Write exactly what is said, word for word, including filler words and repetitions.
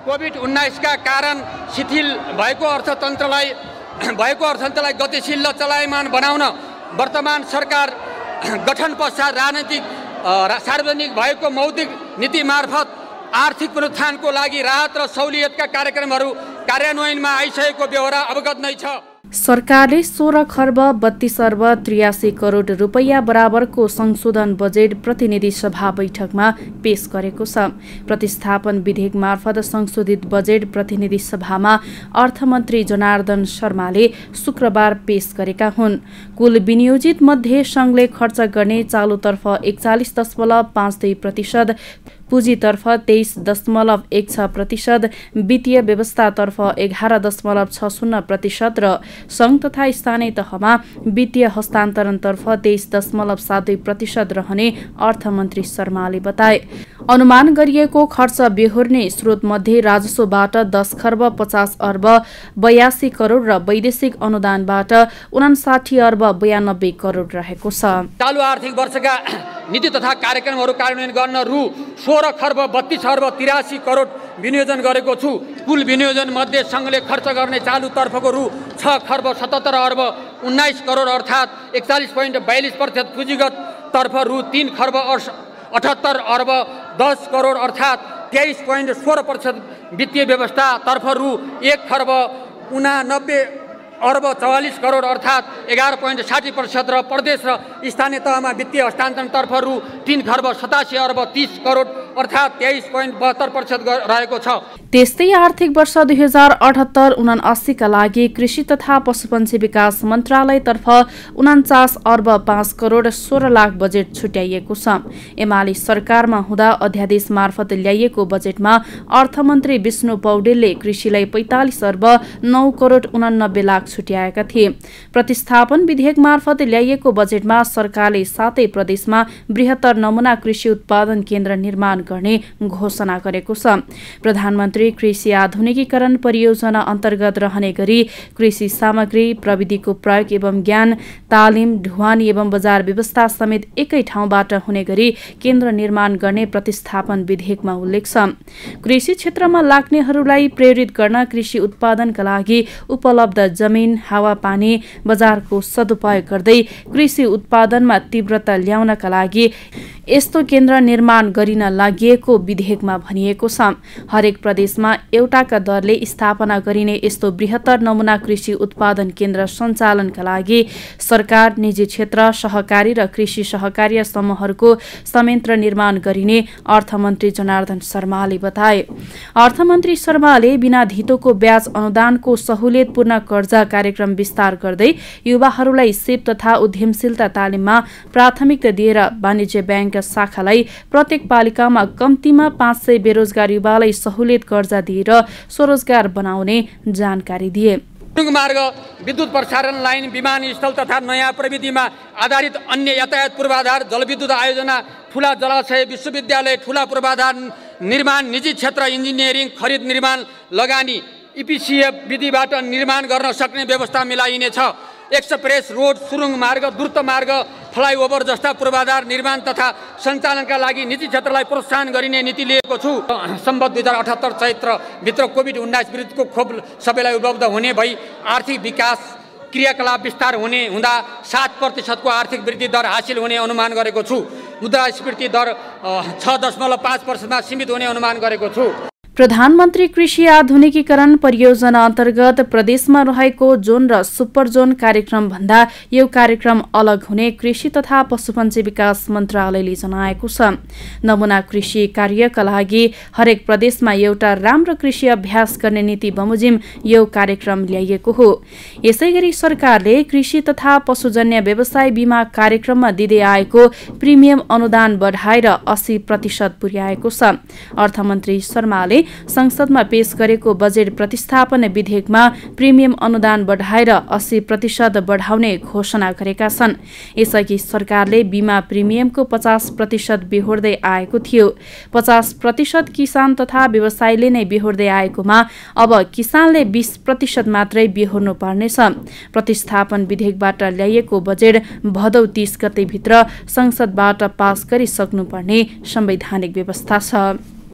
Covid उन्नाइस का कारण शिथिल भएको अर्थतन्त्रलाई भएको अर्थतन्त्रलाई गतिशील र चलायमान बनाउन वर्तमान सरकार गठन पश्चात राजनीतिक सार्वजनिक भएको मौद्रिक नीति मार्फत आर्थिक पुनरुत्थानको लागि राहत र सहुलियतका कार्यक्रमहरू कार्यान्वयनमा आइसकेको बेहोरा अवगत नै छ। सरकारले सोह्र खर्ब बत्तीस अर्ब त्रियासी करोड रुपैयाँ बराबरको संशोधन बजेट प्रतिनिधि सभा बैठकमा पेश गरेको छ। प्रतिस्थापन विधेयक मार्फत संशोधित बजेट प्रतिनिधि सभामा अर्थमन्त्री जनार्दन शर्माले शुक्रबार पेश गरेका हुन्। कुल विनियोजित मध्ये सङ्घले खर्च गर्ने चालुतर्फ एकचालिस दशमलव पाँच दुई प्रतिशत, पुँजीतर्फ तेइस दशमलव एक छ प्रतिशत, वित्तीय व्यवस्थातर्फ एघार दशमलव छ शून्य प्रतिशत र सङ्घ तथा स्थानीय तहमा वित्तीय हस्तान्तरणतर्फ तेइस दशमलव सात दुई प्रतिशत रहने अर्थमन्त्री शर्माले बताए। अनुमान गरिएको खर्च बेहोर्ने स्रोतमध्ये राजस्वबाट दस खर्ब पचास अर्ब बयासी करोड र वैदेशिक अनुदानबाट उनासाठी अर्ब बयानब्बे करोड रहेको छ। चालु आर्थिक वर्षका नीति तथा कार्यक्रमहरू कार्यान्वयन गर्न रु सोह्र खर्ब बत्तीस अर्ब तिरासी करोड विनियोजन गरेको छु। कुल विनियोजन मध्ये सङ्घले खर्च गर्ने चालुतर्फको रु छ खर्ब सतहत्तर अर्ब उन्नाइस करोड अर्थात् एकचालिस पोइन्ट बयालिस प्रतिशत, पुँजीगत तर्फ रु तीन खर्ब अठहत्तर अर्ब दस करोड अर्थात् तेइस पोइन्ट सोह्र प्रतिशत, वित्तीय व्यवस्थातर्फ रु एक खर्ब उनानब्बे अर्ब चौवालिस करोड अर्थात् एघार पोइन्ट साठी प्रतिशत र प्रदेश र स्थानीय तहमा वित्तीय हस्तान्तरणतर्फ रु तीन खर्ब सतासी अर्ब तीस करोड अर्थात् तेइस पोइन्ट बहत्तर प्रतिशत रहेको छ। त्यस्तै आर्थिक वर्ष दुई हजार अठहत्तर उनासीका लागि कृषि तथा पशुपन्छी विकास मन्त्रालयतर्फ उनान्चास अर्ब पाँच करोड सोह्र लाख बजेट छुट्याइएको छ। एमाले सरकारमा हुँदा अध्यादेश मार्फत ल्याइएको बजेटमा अर्थमन्त्री विष्णु पौडेलले कृषिलाई पैँतालिस अर्ब नौ करोड उनानब्बे लाख छुट्याएका थिए। प्रतिस्थापन विधेयक मार्फत ल्याइएको बजेटमा सरकारले सातै प्रदेशमा बृहत्तर नमुना कृषि उत्पादन केन्द्र निर्माण गर्ने घोषणा गरेको छ। प्रधानमन्त्री कृषि आधुनिकीकरण परियोजना अन्तर्गत रहने गरी कृषि सामग्री, प्रविधिको प्रयोग एवं ज्ञान, तालिम, ढुवानी एवं बजार व्यवस्था समेत एकै ठाउँबाट हुने गरी केन्द्र निर्माण गर्ने प्रतिस्थापन विधेयकमा उल्लेख छ। कृषि क्षेत्रमा लाग्नेहरूलाई प्रेरित गर्न कृषि उत्पादनका लागि उपलब्ध जमिन, हावापानी, बजारको सदुपयोग गर्दै कृषि उत्पादनमा तीव्रता ल्याउनका लागि यस्तो केन्द्र निर्माण गरिन लागि विधेयकमा भनिएको छ। हरेक प्रदेशमा एउटाका दरले स्थापना गरिने यस्तो बृहत्तर नमुना कृषि उत्पादन केन्द्र सञ्चालनका लागि सरकार, निजी क्षेत्र, सहकारी र कृषि सहकार्य समूहहरूको संयन्त्र निर्माण गरिने अर्थमन्त्री जनार्दन शर्माले बताए। अर्थमन्त्री शर्माले बिना धितोको ब्याज अनुदानको सहुलियतपूर्ण कर्जा कार्यक्रम विस्तार गर्दै युवाहरूलाई सिप तथा उद्यमशीलता तालिममा प्राथमिकता दिएर वाणिज्य ब्याङ्क शाखालाई प्रत्येक पालिकामा कम्तीमा पाँच सय बेरोजगार युवालाई सहुलियत कर्जा दिएर स्वरोजगार बनाउने जानकारी दिए। सुरुङ मार्ग, विद्युत प्रसारण लाइन, विमानस्थल तथा नयाँ प्रविधिमा आधारित अन्य यातायात पूर्वाधार, जलविद्युत आयोजना, ठुला जलाशय, विश्वविद्यालय, ठुला पूर्वाधार निर्माण, निजी क्षेत्र इन्जिनियरिङ, खरिद निर्माण, लगानी इपिसिएफ विधिबाट निर्माण गर्न सक्ने व्यवस्था मिलाइनेछ। एक्सप्रेस रोड, सुरुङ मार्ग, द्रुत मार्ग, फ्लाइओभर जस्ता पूर्वाधार निर्माण तथा सञ्चालनका लागि निजी क्षेत्रलाई प्रोत्साहन गरिने नीति लिएको छु। सम्बत दुई हजार अठहत्तर चैत्रभित्र कोभिड उन्नाइस विरुद्धको खोप सबैलाई उपलब्ध हुने भई आर्थिक विकास क्रियाकलाप विस्तार हुने हुँदा सात प्रतिशतको आर्थिक वृद्धि दर हासिल हुने अनुमान गरेको छु। मुद्रास्फीति दर छ दशमलव पाँच प्रतिशतमा सीमित हुने अनुमान गरेको छु। प्रधानमन्त्री कृषि आधुनिकीकरण परियोजना अन्तर्गत प्रदेशमा रहेको जोन र सुपर जोन कार्यक्रम भन्दा यो कार्यक्रम अलग हुने कृषि तथा पशुपन्छी विकास मन्त्रालयले जनाएको छ। नमुना कृषि कार्यका लागि हरेक प्रदेशमा एउटा राम्रो कृषि अभ्यास गर्ने नीति बमोजिम यो कार्यक्रम ल्याइएको हो। यसैगरी सरकारले कृषि तथा पशुजन्य व्यवसाय बीमा कार्यक्रममा दिँदै आएको प्रिमियम अनुदान बढाएर अस्सी प्रतिशत पुर्याएको छ। अर्थमन्त्री शर्माले संसदमा पेश गरेको बजेट प्रतिस्थापन विधेयकमा प्रिमियम अनुदान बढाएर अस्सी प्रतिशत बढाउने घोषणा गरेका छन्। यसअघि सरकारले बीमा प्रिमियमको पचास प्रतिशत बेहोर्दै आएको थियो। पचास प्रतिशत किसान तथा व्यवसायीले नै बेहोर्दै आएकोमा अब किसानले बीस प्रतिशत मात्रै बेहोर्नु पर्नेछ। प्रतिस्थापन विधेयकबाट ल्याइएको बजेट भदौ तीस गतेभित्र संसदबाट पास गरिसक्नुपर्ने संवैधानिक व्यवस्था छ।